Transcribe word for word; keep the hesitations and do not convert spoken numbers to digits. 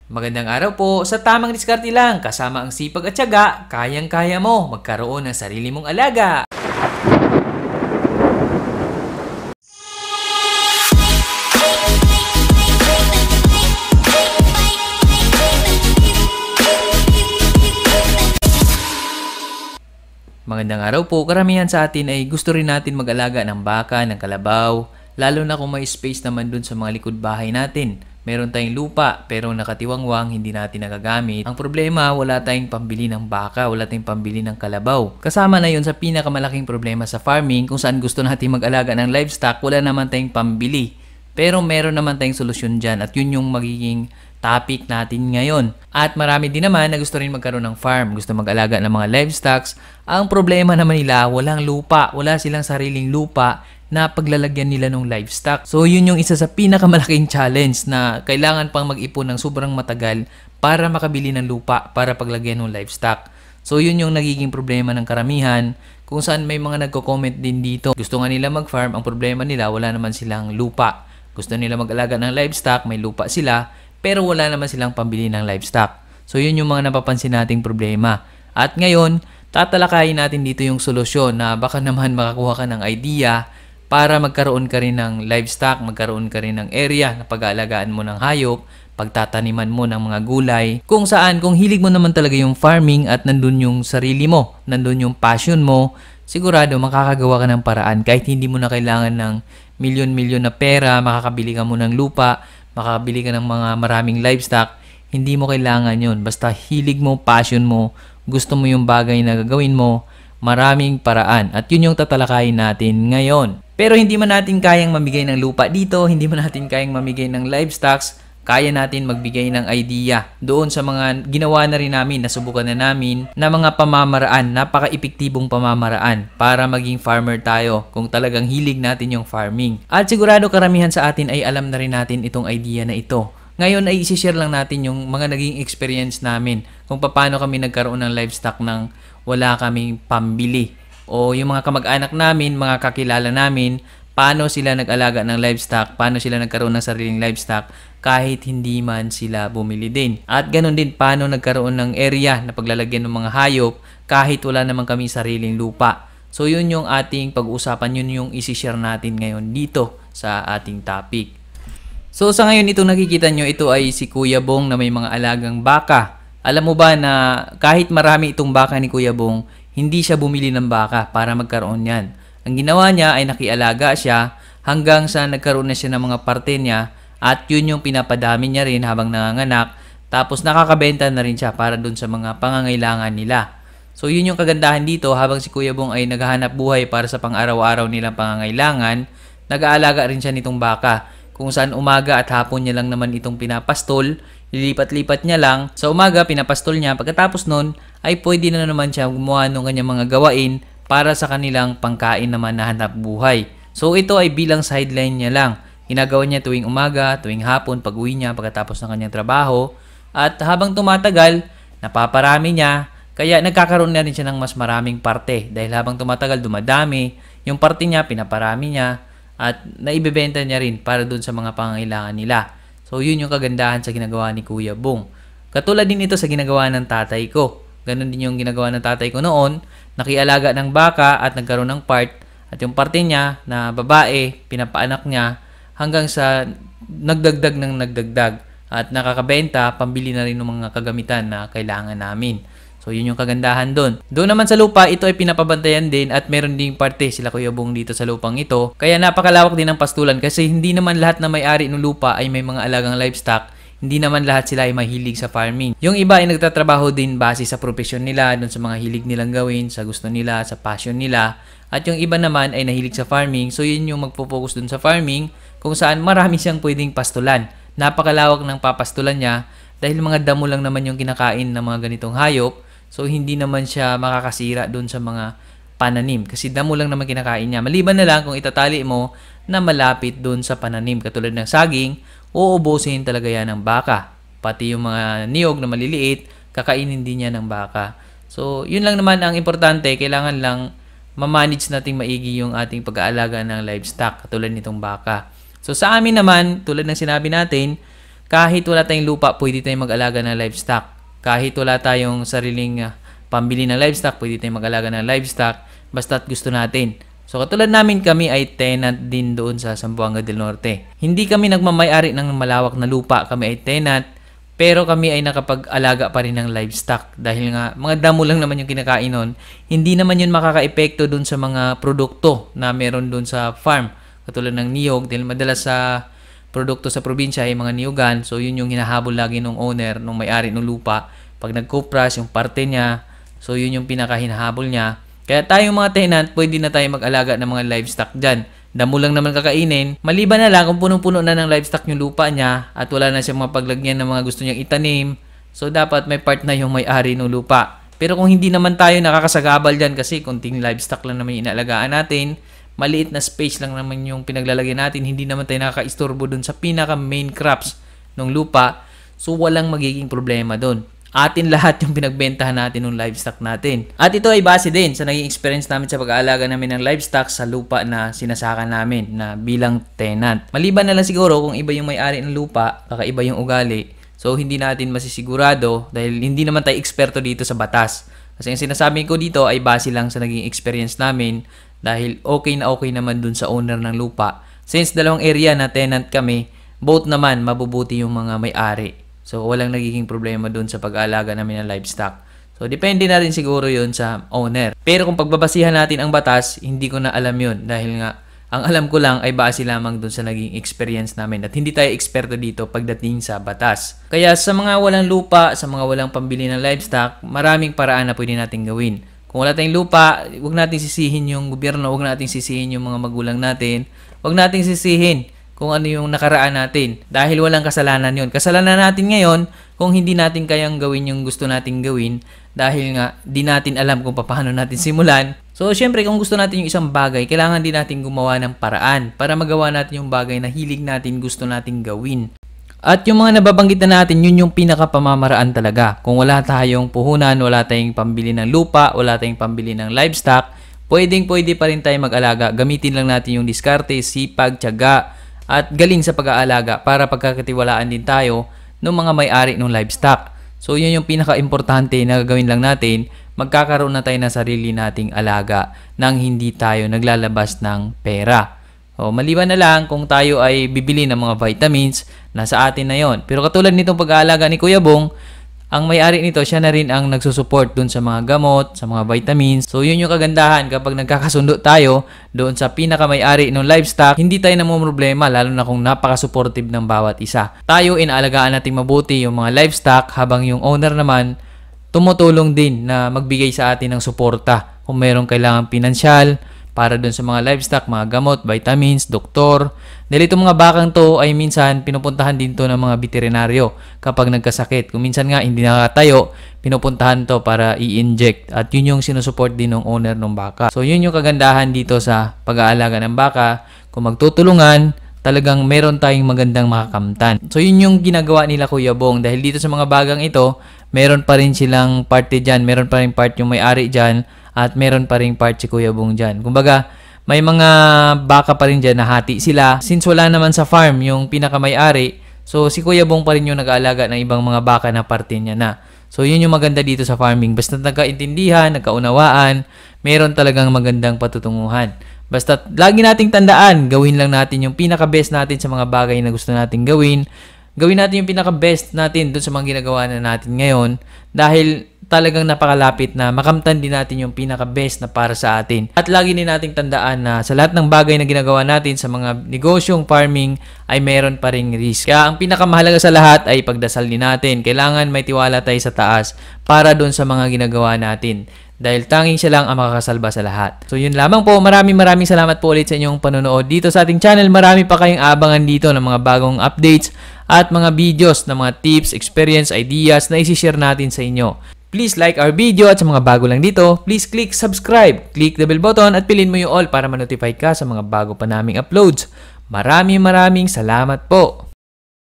Magandang araw po. Sa tamang diskarte lang, kasama ang sipag at tyaga, kayang-kaya mo magkaroon ng sarili mong alaga. Magandang araw po. Karamihan sa atin ay gusto rin natin mag-alaga ng baka, ng kalabaw, lalo na kung may space naman dun sa mga likod bahay natin. Meron tayong lupa pero nakatiwangwang, hindi natin nagagamit. Ang problema, wala tayong pambili ng baka, wala tayong pambili ng kalabaw. Kasama na yon sa pinakamalaking problema sa farming, kung saan gusto natin mag-alaga ng livestock, wala naman tayong pambili. Pero meron naman tayong solusyon dyan at yun yung magiging topic natin ngayon. At marami din naman na gusto rin magkaroon ng farm, gusto mag-alaga ng mga livestocks. Ang problema naman nila, walang lupa, wala silang sariling lupa na paglalagyan nila ng livestock. So yun yung isa sa pinakamalaking challenge na kailangan pang mag-ipon ng sobrang matagal para makabili ng lupa para paglagyan ng livestock. So yun yung nagiging problema ng karamihan, kung saan may mga nagko-comment din dito. Gusto nga nila mag-farm, ang problema nila wala naman silang lupa. Gusto nila mag-alaga ng livestock, may lupa sila, pero wala naman silang pambili ng livestock. So yun yung mga napapansin nating problema. At ngayon, tatalakayin natin dito yung solusyon na baka naman makakuha ka ng idea para magkaroon ka rin ng livestock, magkaroon ka rin ng area na pag-aalagaan mo ng hayop, pagtataniman mo ng mga gulay, kung saan, kung hilig mo naman talaga yung farming at nandun yung sarili mo, nandun yung passion mo, sigurado makakagawa ka ng paraan kahit hindi mo na kailangan ng milyon-milyon na pera, makakabili ka mo ng lupa, makakabili ka ng mga maraming livestock, hindi mo kailangan yun. Basta hilig mo, passion mo, gusto mo yung bagay na gagawin mo, maraming paraan. At yun yung tatalakayin natin ngayon. Pero hindi man natin kayang mamigay ng lupa dito, hindi man natin kayang mamigay ng livestocks, kaya natin magbigay ng idea doon sa mga ginawa na rin namin, nasubukan na namin na mga pamamaraan, napaka-epektibong pamamaraan para maging farmer tayo kung talagang hilig natin yung farming. At sigurado karamihan sa atin ay alam na rin natin itong idea na ito. Ngayon ay isi-share lang natin yung mga naging experience namin kung paano kami nagkaroon ng livestock nang wala kaming pambili. O yung mga kamag-anak namin, mga kakilala namin, paano sila nag-alaga ng livestock, paano sila nagkaroon ng sariling livestock kahit hindi man sila bumili din. At ganun din paano nagkaroon ng area na paglalagyan ng mga hayop kahit wala naman kami sariling lupa. So yun yung ating pag-uusapan, yun yung isi-share natin ngayon dito sa ating topic. So sa ngayon itong nakikita nyo, ito ay si Kuya Bong na may mga alagang baka. Alam mo ba na kahit marami itong baka ni Kuya Bong, hindi siya bumili ng baka para magkaroon yan. Ang ginawa niya ay nakialaga siya hanggang sa nagkaroon na siya ng mga parte niya at yun yung pinapadami niya rin habang nanganganak, tapos nakakabenta na rin siya para dun sa mga pangangailangan nila. So yun yung kagandahan dito, habang si Kuya Bong ay naghahanap buhay para sa pang-araw-araw nilang pangangailangan, nag-aalaga rin siya nitong baka, kung saan umaga at hapon niya lang naman itong pinapastol, lilipat-lipat niya lang. Sa umaga pinapastol niya, pagkatapos nun ay pwede na naman siya gumawa ng kanyang mga gawain para sa kanilang pangkain naman na hanap buhay. So ito ay bilang sideline niya lang. Ginagawa niya tuwing umaga, tuwing hapon, pag-uwi niya pagkatapos ng kanyang trabaho. At habang tumatagal, napaparami niya, kaya nagkakaroon na rin siya ng mas maraming parte. Dahil habang tumatagal, dumadami, yung parte niya, pinaparami niya, at naibebenta niya rin para dun sa mga pangangailangan nila. So yun yung kagandahan sa ginagawa ni Kuya Bong. Katulad din ito sa ginagawa ng tatay ko. Ganon din yung ginagawa ng tatay ko noon, nakialaga ng baka at nagkaroon ng part, at yung parte niya na babae, pinapaanak niya, hanggang sa nagdagdag ng nagdagdag at nakakabenta, pambili na rin ng mga kagamitan na kailangan namin. So yun yung kagandahan doon. Doon naman sa lupa, ito ay pinapabantayan din at meron ding parte sila Kuya Bong dito sa lupang ito. Kaya napakalawak din ng pastulan kasi hindi naman lahat na may-ari ng lupa ay may mga alagang livestock. Hindi naman lahat sila ay mahilig sa farming. Yung iba ay nagtatrabaho din base sa profesyon nila, dun sa mga hilig nilang gawin, sa gusto nila, sa passion nila. At yung iba naman ay nahilig sa farming. So yun yung magpo-focus dun sa farming, kung saan marami siyang pwedeng pastulan. Napakalawak ng papastulan niya dahil mga damo lang naman yung kinakain ng mga ganitong hayop. So hindi naman siya makakasira dun sa mga pananim kasi damo lang naman kinakain niya. Maliban na lang kung itatali mo na malapit dun sa pananim katulad ng saging, uubusin talaga yan ng baka. Pati yung mga niyog na maliliit, kakainin din yan ng baka. So yun lang naman ang importante, kailangan lang ma-manage nating maigi yung ating pag-aalaga ng livestock katulad nitong baka. So sa amin naman, tulad ng sinabi natin, kahit wala tayong lupa, pwede tayong mag-alaga ng livestock. Kahit wala tayong sariling uh, pambili ng livestock, pwede tayong mag-alaga ng livestock basta't gusto natin. So katulad namin, kami ay tenant din doon sa Zamboanga del Norte. Hindi kami nagmamay-ari ng malawak na lupa, kami ay tenant, pero kami ay nakapag-alaga pa rin ng livestock dahil nga mga damo lang naman yung kinakain nun. Hindi naman yun makaka-epekto doon sa mga produkto na meron doon sa farm. Katulad ng niyog, dahil madalas sa produkto sa probinsya ay mga niyogan. So yun yung hinahabol lagi ng owner, nung may-ari ng lupa. Pag nag-cupras, yung parte niya, so yun yung pinaka-hinahabol niya. Kaya tayong mga tenant, pwede na tayo mag-alaga ng mga livestock dyan. Damo lang naman kakainin. Maliban na lang kung punong-puno na ng livestock yung lupa niya at wala na siyang mga paglagyan ng mga gusto niyang itanim. So dapat may part na yung may-ari ng lupa. Pero kung hindi naman tayo nakakasagabal dyan kasi kunting livestock lang naman yung inaalagaan natin, maliit na space lang naman yung pinaglalagyan natin, hindi naman tayo nakaka-istorbo dun sa pinaka main crops ng lupa, so walang magiging problema dun. Atin lahat yung pinagbentahan natin ng livestock natin. At ito ay base din sa naging experience namin sa pag-aalaga namin ng livestock sa lupa na sinasaka namin na bilang tenant. Maliban na lang siguro kung iba yung may-ari ng lupa, kakaiba yung ugali, so hindi natin masisigurado dahil hindi naman tayo eksperto dito sa batas. Kasi ang sinasabi ko dito ay base lang sa naging experience namin dahil okay na okay naman dun sa owner ng lupa. Since dalawang area na tenant kami, both naman mabubuti yung mga may-ari. So walang nagiging problema dun sa pag-aalaga namin ng livestock. So depende na rin siguro yun sa owner. Pero kung pagbabasihan natin ang batas, hindi ko na alam yun dahil nga ang alam ko lang ay base lamang dun sa naging experience namin at hindi tayo eksperto dito pagdating sa batas. Kaya sa mga walang lupa, sa mga walang pambili ng livestock, maraming paraan na pwede natin gawin. Kung wala tayong lupa, huwag nating sisihin yung gobyerno, huwag nating sisihin yung mga magulang natin, huwag nating sisihin kung ano yung nakaraan natin dahil walang kasalanan yun. Kasalanan natin ngayon kung hindi natin kayang gawin yung gusto nating gawin dahil nga di natin alam kung paano natin simulan. So syempre kung gusto natin yung isang bagay, kailangan din natin gumawa ng paraan para magawa natin yung bagay na hilig natin, gusto nating gawin. At yung mga nababanggit na natin, yun yung pinakapamamaraan talaga. Kung wala tayong puhunan, wala tayong pambili ng lupa, wala tayong pambili ng livestock, pwedeng pwede pa rin tayo mag-alaga. Gamitin lang natin yung diskarte, sipag, tyaga, at galing sa pag-aalaga para pagkakatiwalaan din tayo ng mga may-ari ng livestock. So yun yung pinaka-importante na gagawin lang natin, magkakaroon na tayo ng sarili nating alaga nang hindi tayo naglalabas ng pera. O, maliban na lang kung tayo ay bibili ng mga vitamins, nasa atin na yon. Pero katulad nitong pag-aalaga ni Kuya Bong, ang may-ari nito, siya na rin ang nagsusupport dun sa mga gamot, sa mga vitamins. So yun yung kagandahan kapag nagkakasundo tayo doon sa pinaka-may-ari ng livestock, hindi tayo namumroblema lalo na kung napaka-supportive ng bawat isa. Tayo inaalagaan natin mabuti yung mga livestock habang yung owner naman tumutulong din na magbigay sa atin ng suporta. Kung mayroong kailangan pinansyal, para dun sa mga livestock, mga gamot, vitamins, doktor. Dahil itong mga bakang to ay minsan pinupuntahan din to ng mga veterinaryo kapag nagkasakit. Kung minsan nga hindi nakatayo, pinupuntahan to para i-inject. At yun yung sinusupport din ng owner ng baka. So yun yung kagandahan dito sa pag-aalaga ng baka. Kung magtutulungan, talagang meron tayong magandang makakamtan. So yun yung ginagawa nila Kuya Bong. Dahil dito sa mga bagang ito, meron pa rin silang parte dyan. Meron pa rin part yung may-ari dyan. At meron pa rin part si Kuya Bong dyan. Kumbaga, may mga baka pa rin dyan na hati sila. Since wala naman sa farm yung pinakamay-ari, so si Kuya Bong pa rin yung nag-aalaga ng ibang mga baka na parte niya na. So yun yung maganda dito sa farming. Basta nagkaintindihan, nagkaunawaan, meron talagang magandang patutunguhan. Basta lagi nating tandaan, gawin lang natin yung pinaka-best natin sa mga bagay na gusto nating gawin. Gawin natin yung pinaka-best natin dun sa mga ginagawa na natin ngayon. Dahil talagang napakalapit na makamtan din natin yung pinaka-best na para sa atin. At lagi din nating tandaan na sa lahat ng bagay na ginagawa natin sa mga negosyong farming ay meron pa ring risk. Kaya ang pinakamahalaga sa lahat ay pagdasal din natin. Kailangan may tiwala tayo sa taas para doon sa mga ginagawa natin. Dahil tanging siya lang ang makakasalba sa lahat. So yun lamang po. Maraming maraming salamat po ulit sa inyong panonood dito sa ating channel. Marami pa kayong abangan dito ng mga bagong updates at mga videos ng mga tips, experience, ideas na isi-share natin sa inyo. Please like our video at sa mga bago lang dito, please click subscribe, click the bell button at piliin mo yung all para ma-notify ka sa mga bago pa naming uploads. Maraming maraming salamat po!